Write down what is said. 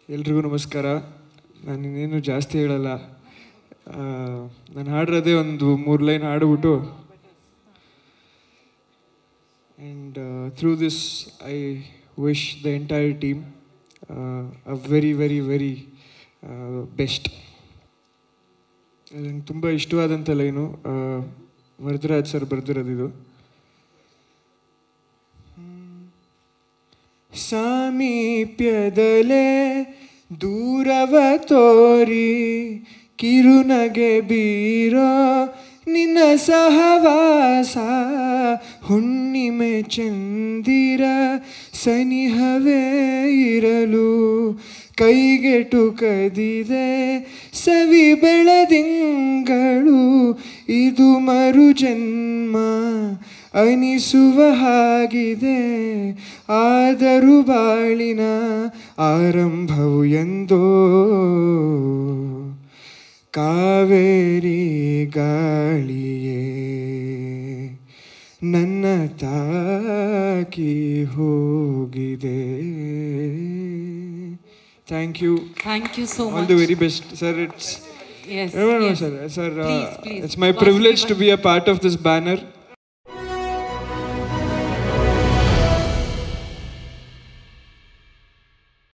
ಎಲ್ರಿಗೂ ನಮಸ್ಕಾರ. ನಾನು ಇನ್ನೇನು ಜಾಸ್ತಿ ಹೇಳಲ್ಲ. ನಾನು ಹಾಡಿರೋದೇ ಒಂದು 3 ಲೈನ್ ಹಾಡ್ಬಿಟ್ಟು and through this I wish the entire team a very very very best. ನನಗೆ ತುಂಬ ಇಷ್ಟವಾದಂಥ ಲೈನು ವರದರಾಜ್ ಸರ್ ಬರೆದಿರೋದಿದು. ಸಾಮೀಪ್ಯದಲೇ ದೂರವ ತೋರಿ ಕಿರುನಗೆ ಬೀರೋ ನಿನ್ನ ಸಹವಾಸ ಹುಣ್ಣಿಮೆ ಚಂದಿರ ಸನಿಹವೇ ಇರಲು ಕೈಗೆಟು ಕದಿದೆ ಸವಿ ಬೆಳದಿಂಗಳು ಇದು ಮರು ಜನ್ಮ ಅನಿಸುವ ಹಾಗಿದೆ ಆದರೂ ಬಾಳಿನ ಆರಂಭವು ಎಂದೋ ಕಾವೇರಿ ಗಾಳಿಯೇ ನನ್ನ ತಾಕಿ ಹೋಗಿದೆ. Thank you. Thank you so much. All the very best, sir. It's yes. No, yes. sir. Please. It's my privilege to be a part of this banner.